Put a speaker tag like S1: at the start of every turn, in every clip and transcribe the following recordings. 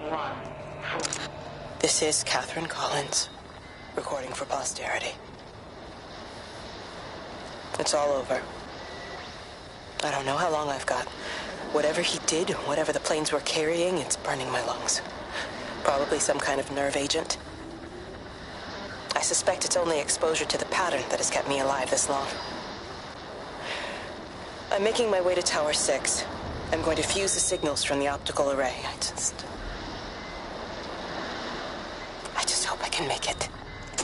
S1: This is Catherine Collins, recording for posterity. It's all over. I don't know how long I've got. Whatever he did, whatever the planes were carrying, it's burning my lungs. Probably some kind of nerve agent. I suspect it's only exposure to the pattern that has kept me alive this long. I'm making my way to Tower 6. I'm going to fuse the signals from the optical array. I just hope I can make it.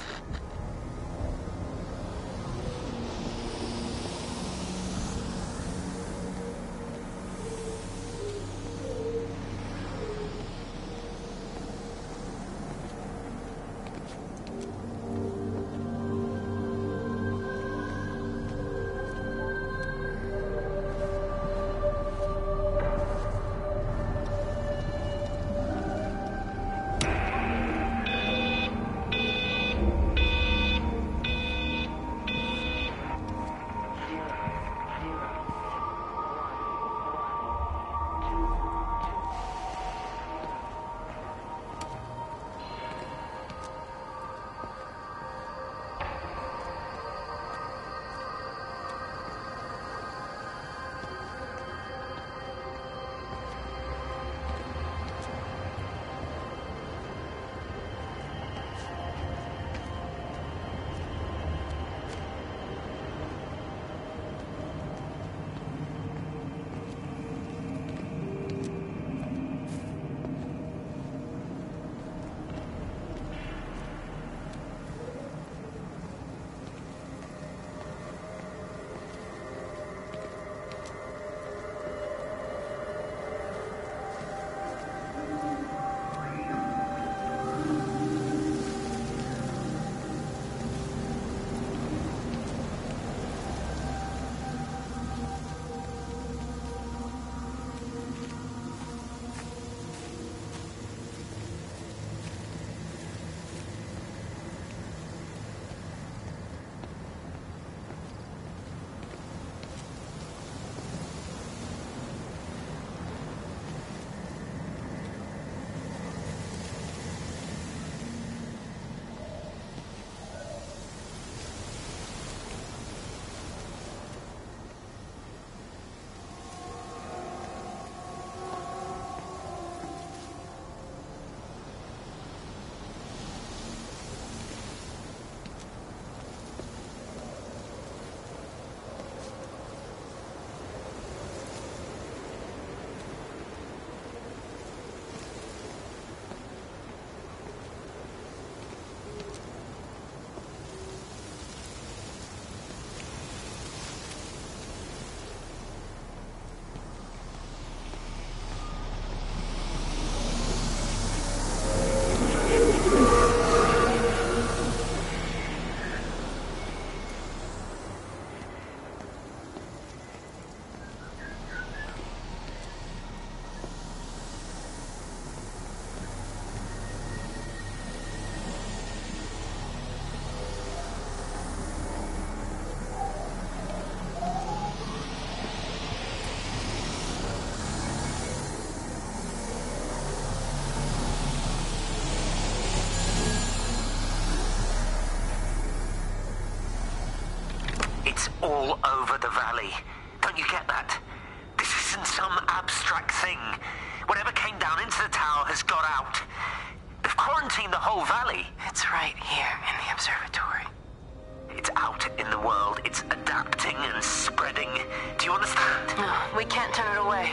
S2: It's all over the valley. Don't you get that? This isn't some abstract thing. Whatever came down into the tower has got out. They've quarantined the whole valley.
S1: It's right here in the observatory.
S2: It's out in the world. It's adapting and spreading. Do you understand?
S1: No, we can't turn it away.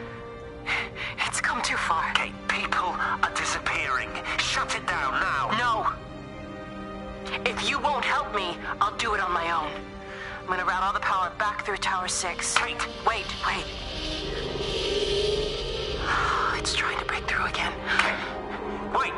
S1: It's come too far.
S2: Okay, people are disappearing. Shut it down now.
S1: No. If you won't help me, I'll do it on my own. I'm gonna route all the power back through Tower 6. Wait. It's trying to break through again.
S2: Okay. Wait.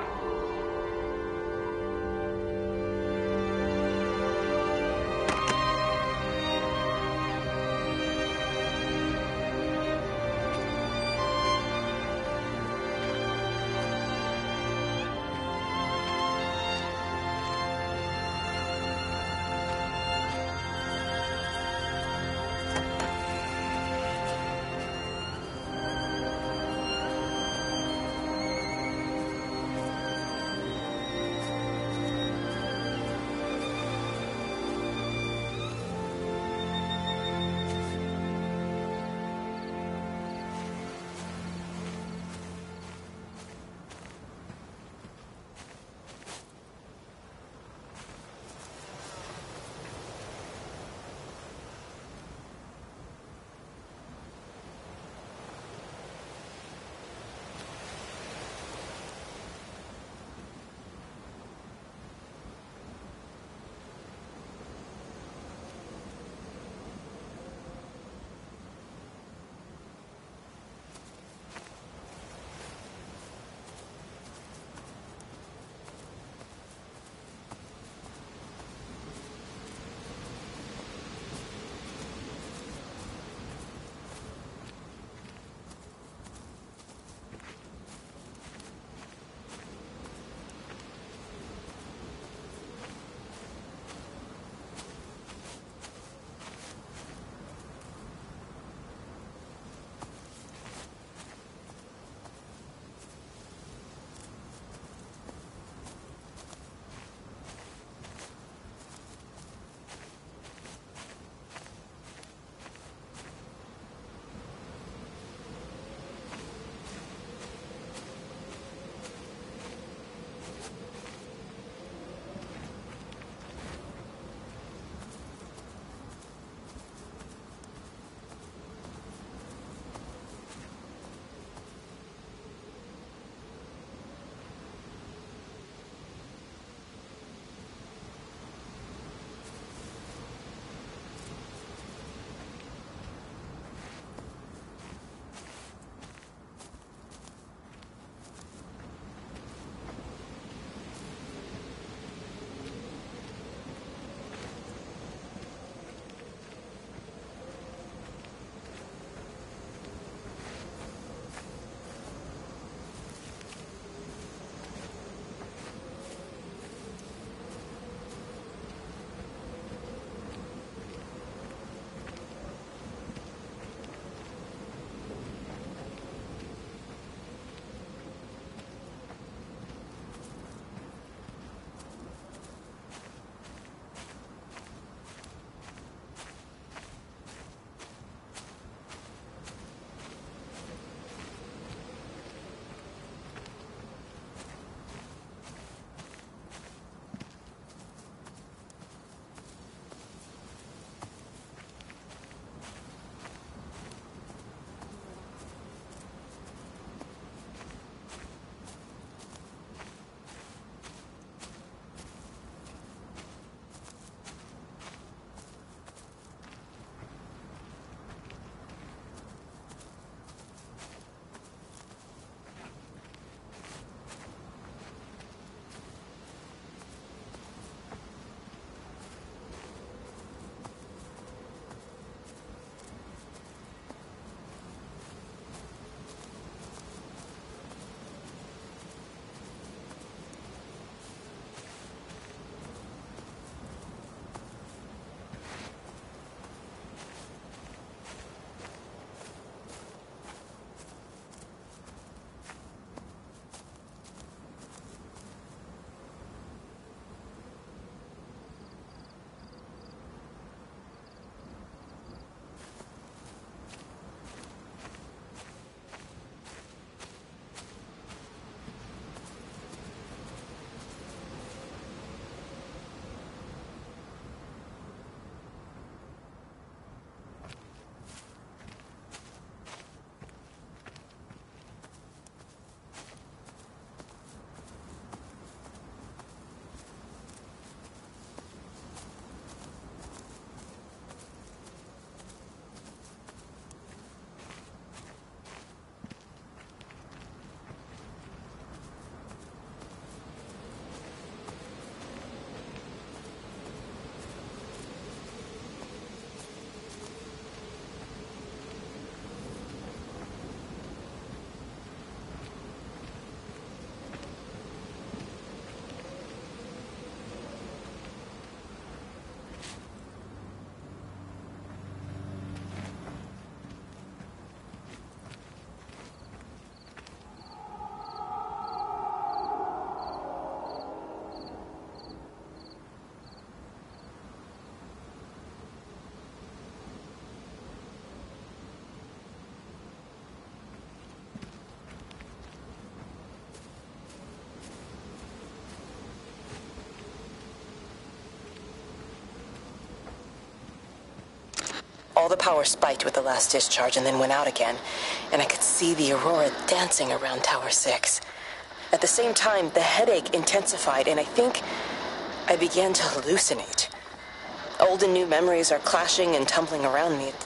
S1: All the power spiked with the last discharge and then went out again, and I could see the aurora dancing around Tower 6. At the same time, the headache intensified, and I think I began to hallucinate. Old and new memories are clashing and tumbling around me.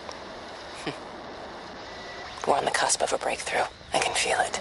S1: We're on the cusp of a breakthrough. I can feel it.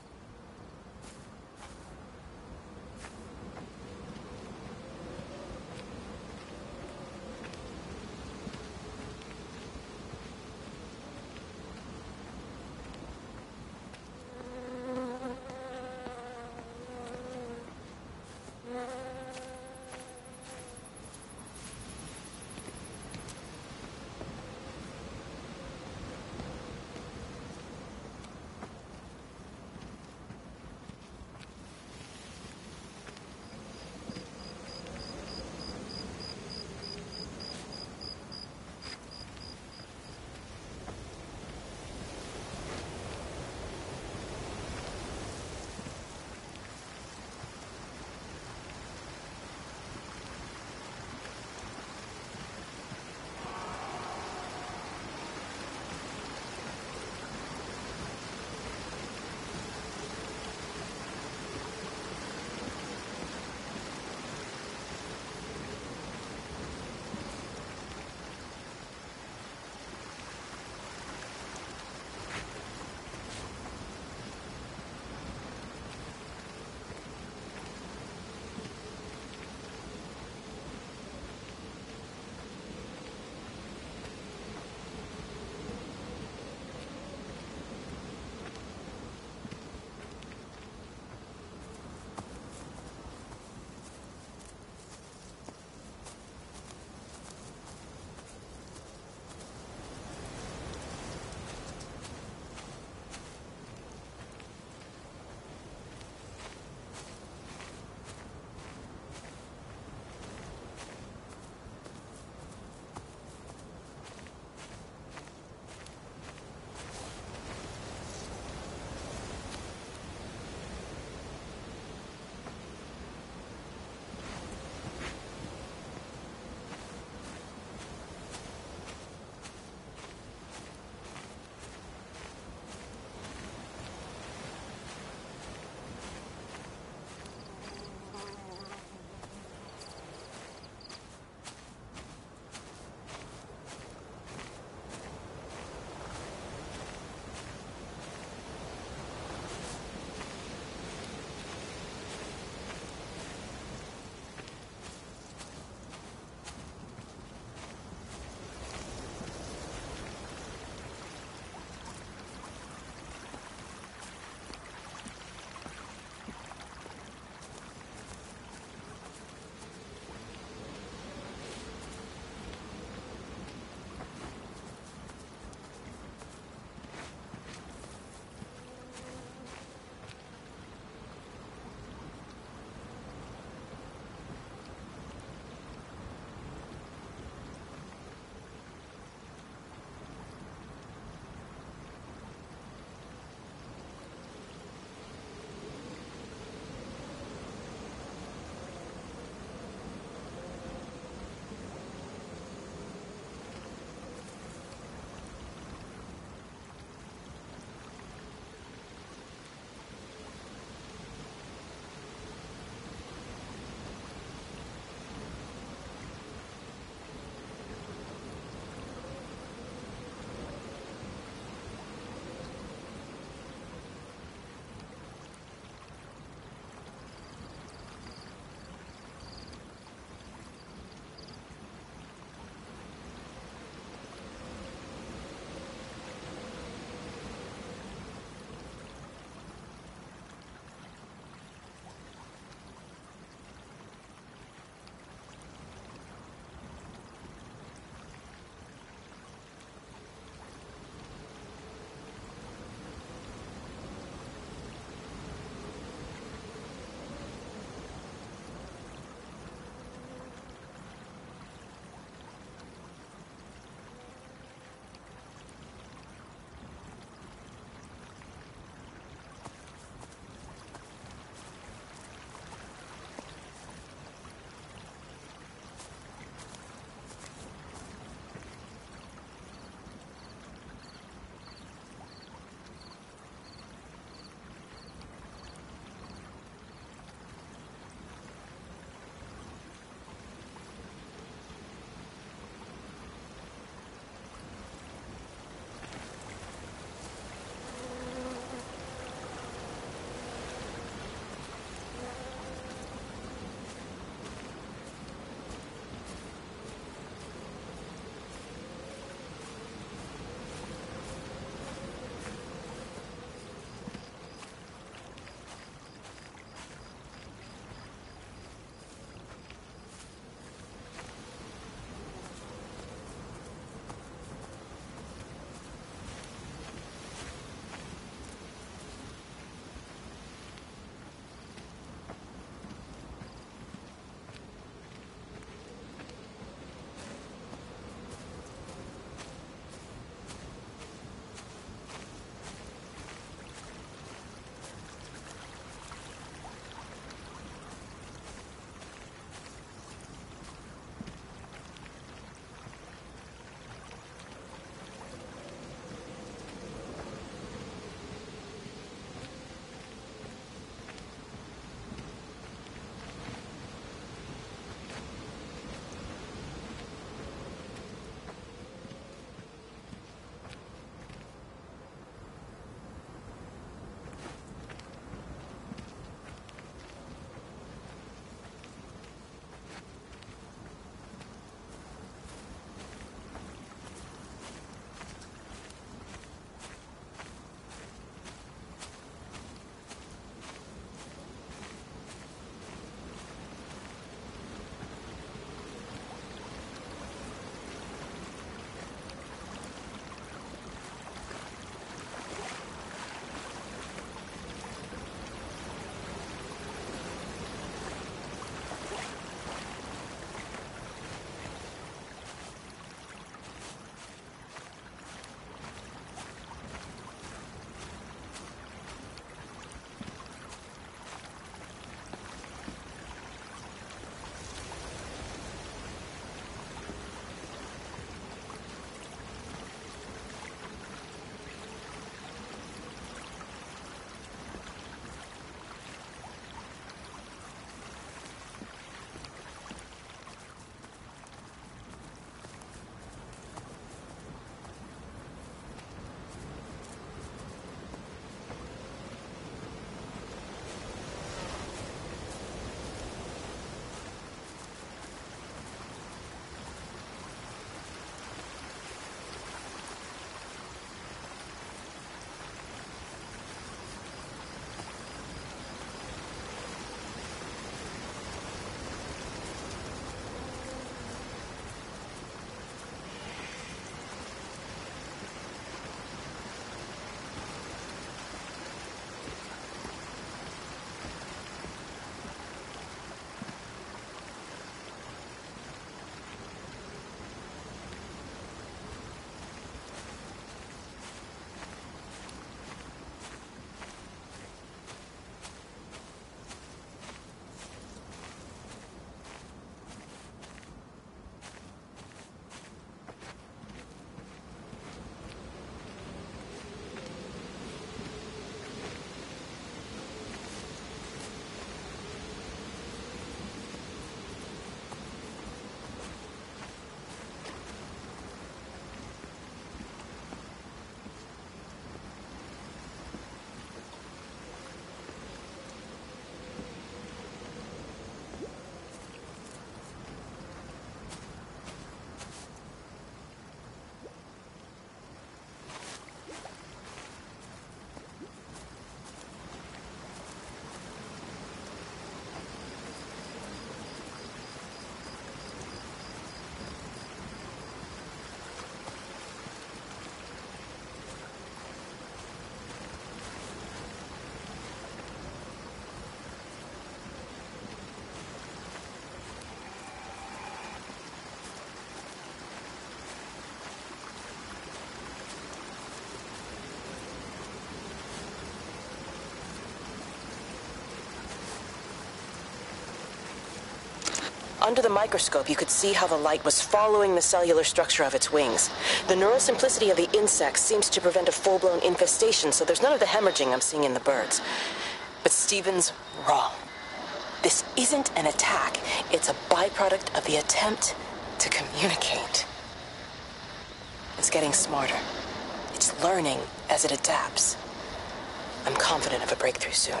S1: Under the microscope, you could see how the light was following the cellular structure of its wings. The neural simplicity of the insects seems to prevent a full-blown infestation, so there's none of the hemorrhaging I'm seeing in the birds. But Stephen's wrong. This isn't an attack. It's a byproduct of the attempt to communicate. It's getting smarter. It's learning as it adapts. I'm confident of a breakthrough soon.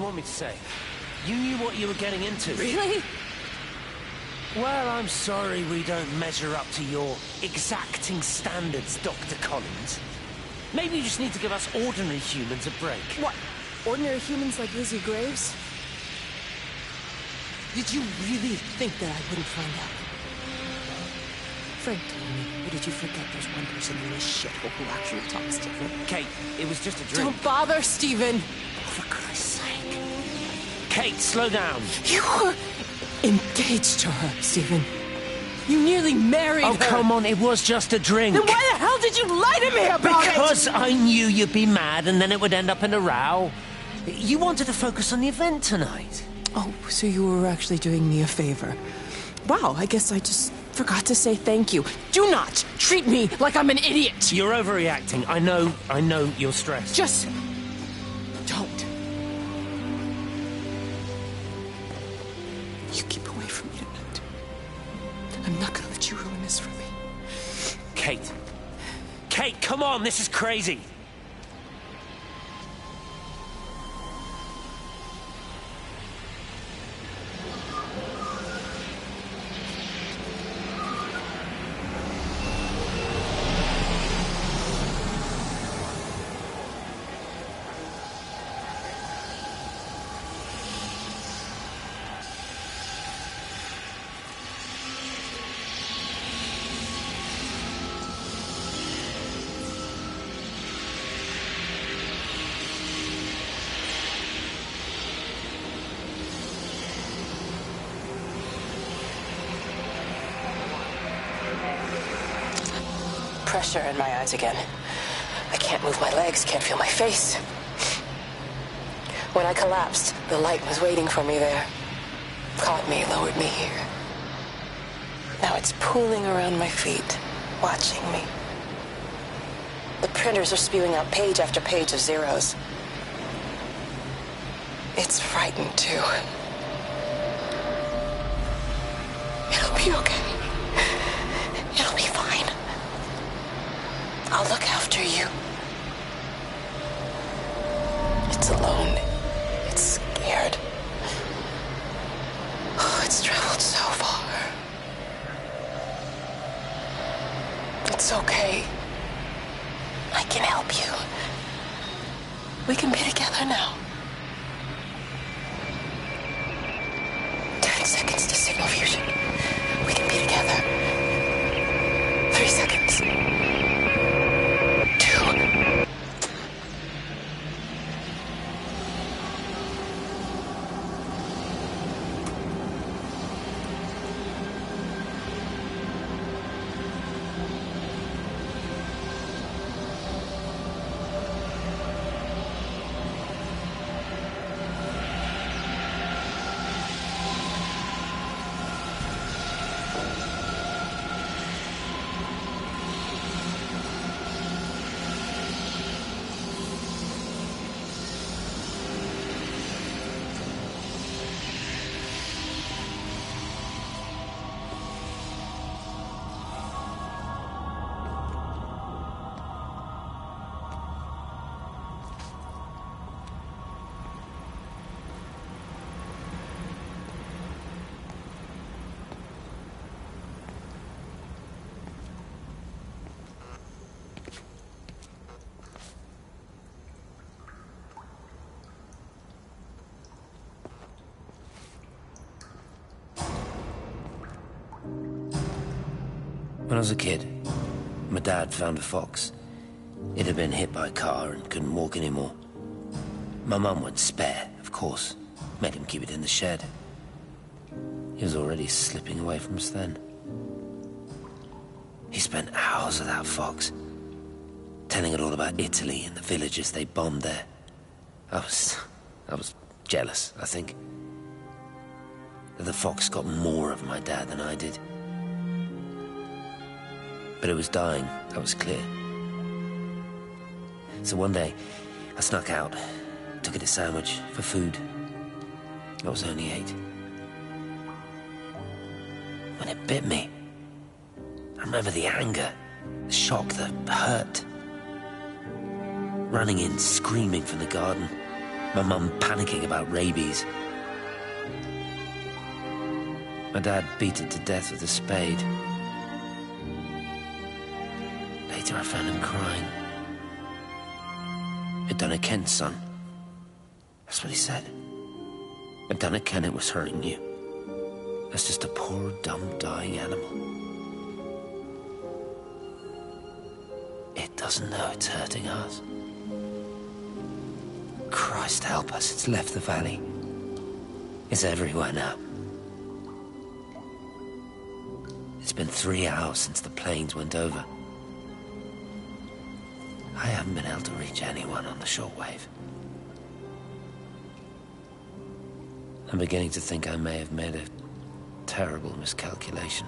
S3: want me to say? You knew what you were getting into.
S1: Really?
S3: Well, I'm sorry we don't measure up to your exacting standards, Dr. Collins. Maybe you just need to give us ordinary humans a break.
S1: What? Ordinary humans like Lizzie Graves? Did you really think that I wouldn't find out? Frank told me, or did you forget there's one person in this shithole who actually talks different?
S3: Kate, it was just a drink.
S1: Don't bother, Stephen!
S3: Oh, for Christ's sake. Kate, slow down.
S1: You were engaged to her, Stephen. You nearly married her.
S3: Oh, come on, it was just a drink.
S1: Then why the hell did you lie to me about it?
S3: Because I knew you'd be mad and then it would end up in a row. You wanted to focus on the event tonight.
S1: Oh, so you were actually doing me a favor. Wow, I guess I just forgot to say thank you. Do not treat me like I'm an idiot.
S3: You're overreacting. I know you're stressed.
S1: Just don't. You keep away from me tonight. I'm not gonna let you ruin this for me.
S3: Kate. Kate, come on, this is crazy.
S1: Pressure in my eyes again. I can't move my legs, can't feel my face. When I collapsed, the light was waiting for me there. Caught me, lowered me here. Now it's pooling around my feet, watching me. The printers are spewing out page after page of zeros. It's frightened too. It'll be okay. It'll be fine. I'll look after you. It's alone. It's scared. Oh, it's traveled so far. It's okay. I can help you. We can be together now. 10 seconds to signal fusion. We can be together. 3 seconds. 2.
S4: When I was a kid, my dad found a fox. It had been hit by a car and couldn't walk anymore. My mum went spare, of course. Made him keep it in the shed. He was already slipping away from us then. He spent hours with that fox, telling it all about Italy and the villages they bombed there. I was jealous, I think. That the fox got more of my dad than I did. But it was dying, that was clear. So one day, I snuck out, took it a sandwich for food. I was only 8. When it bit me, I remember the anger, the shock, the hurt. Running in, screaming from the garden. My mum panicking about rabies. My dad beat it to death with a spade. Later I found him crying. I'd done it, Ken, son. That's what he said. I'd done it, Ken, it was hurting you. That's just a poor, dumb, dying animal. It doesn't know it's hurting us. Christ help us, it's left the valley. It's everywhere now. It's been 3 hours since the planes went over. I haven't been able to reach anyone on the shortwave. I'm beginning to think I may have made a terrible miscalculation.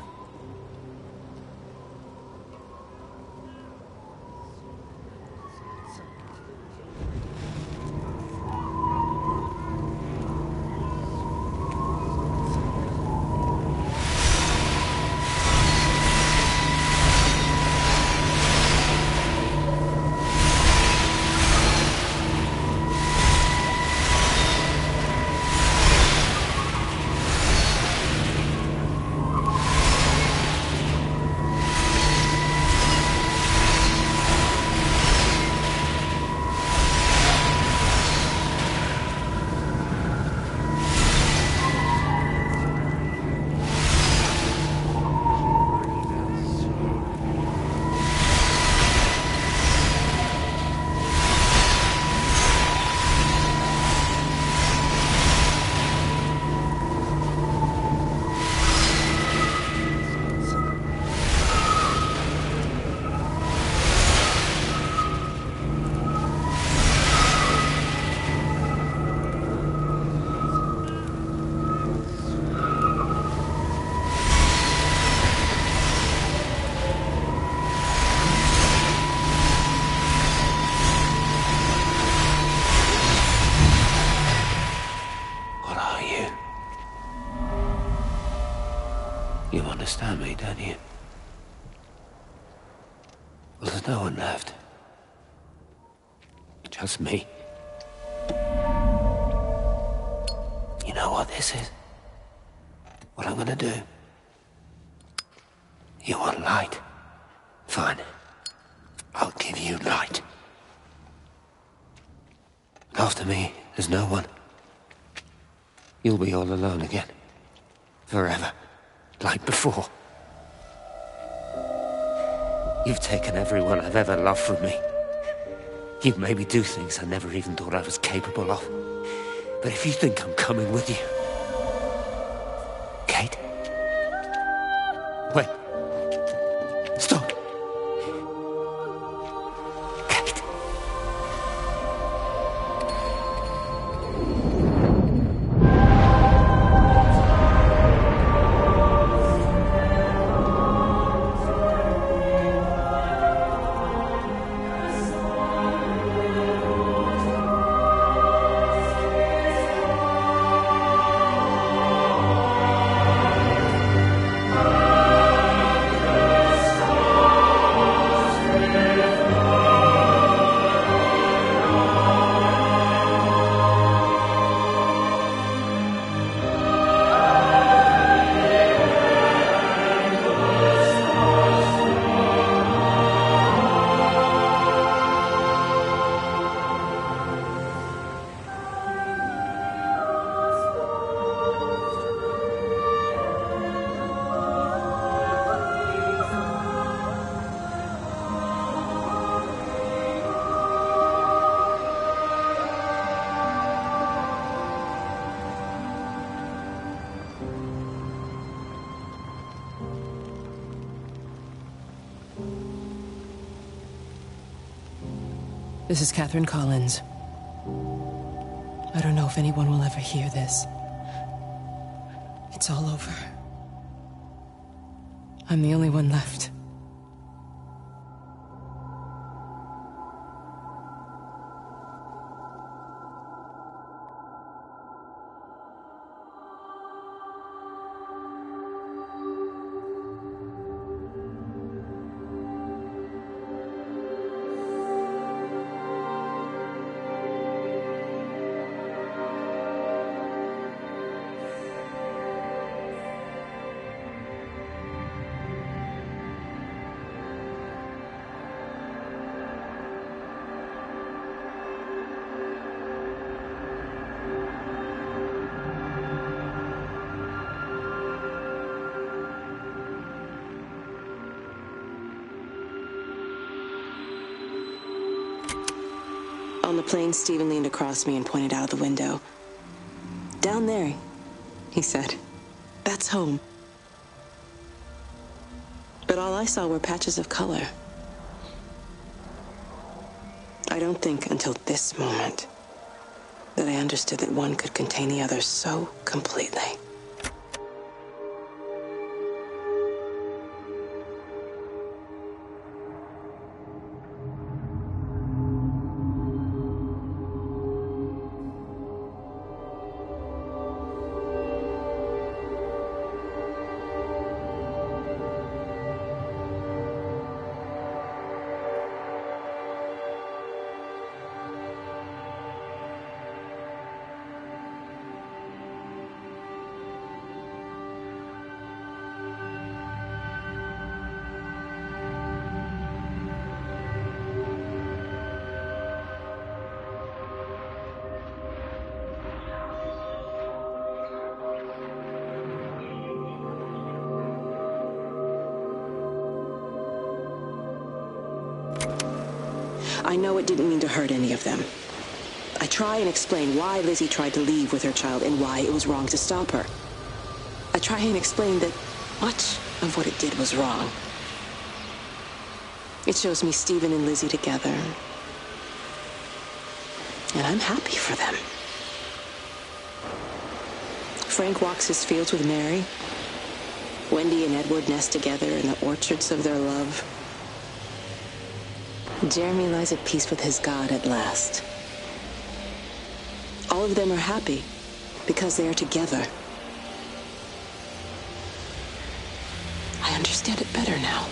S4: You understand me, don't you? Well, there's no one left. Just me. You know what this is? What I'm gonna do? You want light? Fine. I'll give you light. After me, there's no one. You'll be all alone again. Forever. Like before. You've taken everyone I've ever loved from me. You've made me do things I never even thought I was capable of. But if you think I'm coming with you... Kate? Wait. Stop. Kate.
S1: This is Catherine Collins. I don't know if anyone will ever hear this. It's all over. I'm the only one left. plane, Stephen leaned across me and pointed out the window. "Down there," he said. "That's home." But all I saw were patches of color. I don't think until this moment that I understood that one could contain the other so completely. I know it didn't mean to hurt any of them. I try and explain why Lizzie tried to leave with her child and why it was wrong to stop her. I try and explain that much of what it did was wrong. It shows me Stephen and Lizzie together. And I'm happy for them. Frank walks his fields with Mary. Wendy and Edward nest together in the orchards of their love. Jeremy lies at peace with his God at last. All of them are happy because they are together. I understand it better now.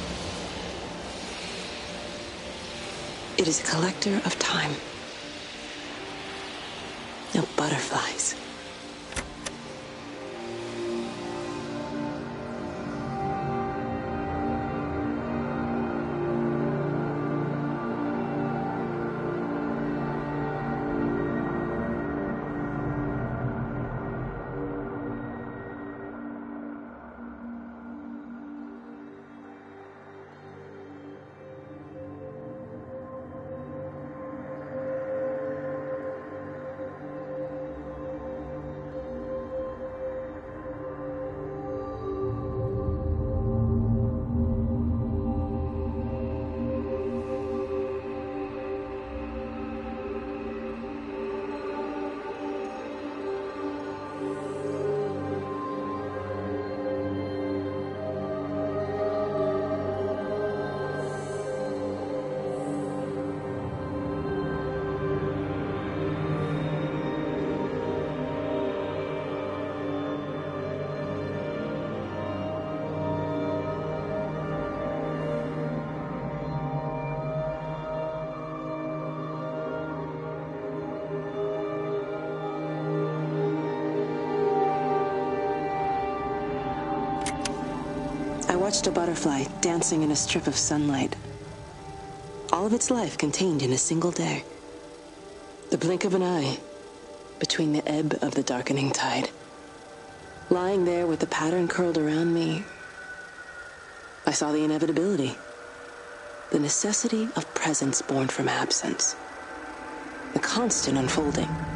S1: It is a collector of time. No butterflies. I watched a butterfly dancing in a strip of sunlight. All of its life contained in a single day. The blink of an eye between the ebb of the darkening tide. Lying there with the pattern curled around me, I saw the inevitability. The necessity of presence born from absence. The constant unfolding